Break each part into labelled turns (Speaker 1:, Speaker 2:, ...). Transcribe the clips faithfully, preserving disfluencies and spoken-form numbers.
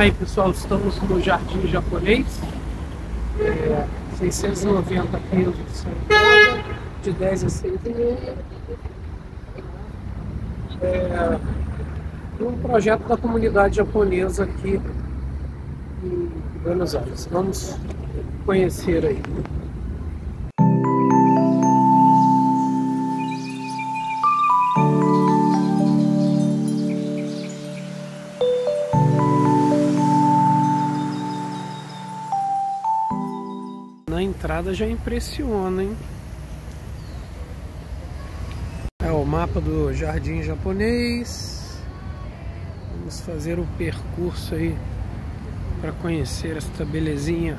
Speaker 1: Aí pessoal, estamos no Jardim Japonês, é, seiscentos e noventa pesos de dez a seis e meia. É um projeto da comunidade japonesa aqui em Buenos Aires. Vamos conhecer aí. Na entrada já impressiona, hein? É o mapa do Jardim Japonês. Vamos fazer o percurso aí para conhecer esta belezinha.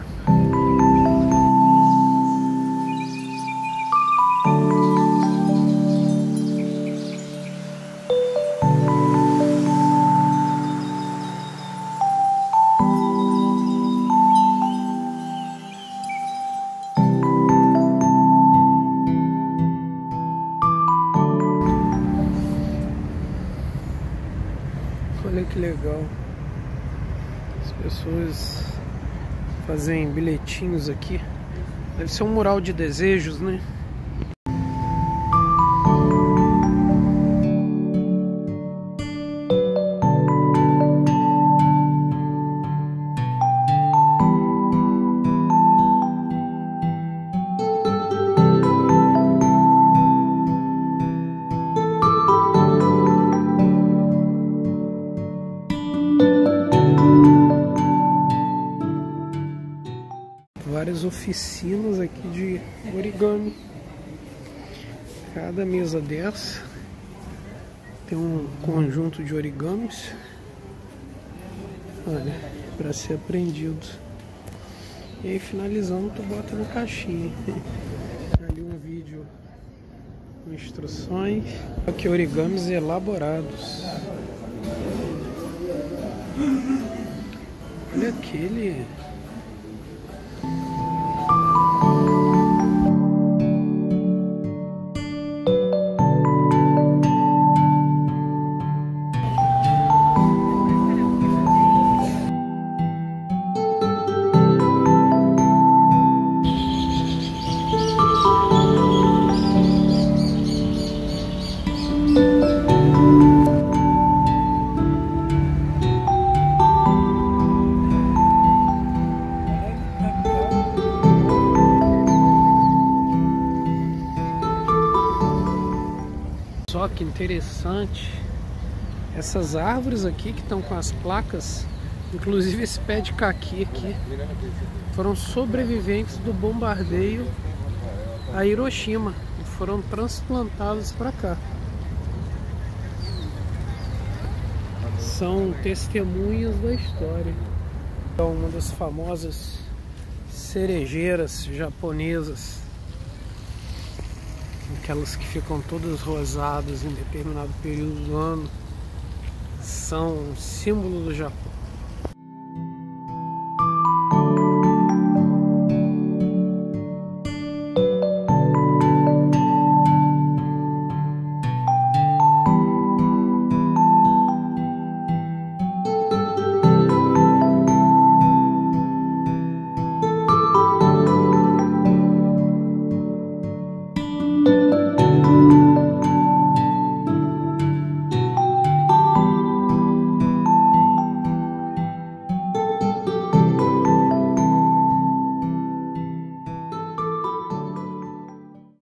Speaker 1: Olha que legal. As pessoas fazem bilhetinhos aqui. Deve ser um mural de desejos, né? Várias oficinas aqui de origami. Cada mesa dessa tem um conjunto de origamis, olha, para ser aprendido. E aí finalizando, tu bota na caixinha. Ali um vídeo com instruções. Aqui origamis elaborados. Olha aquele. Só que interessante, essas árvores aqui que estão com as placas, inclusive esse pé de caqui aqui, foram sobreviventes do bombardeio a Hiroshima e foram transplantados para cá. São testemunhas da história. É uma das famosas cerejeiras japonesas. Aquelas que ficam todas rosadas em determinado período do ano, são um símbolo do Japão.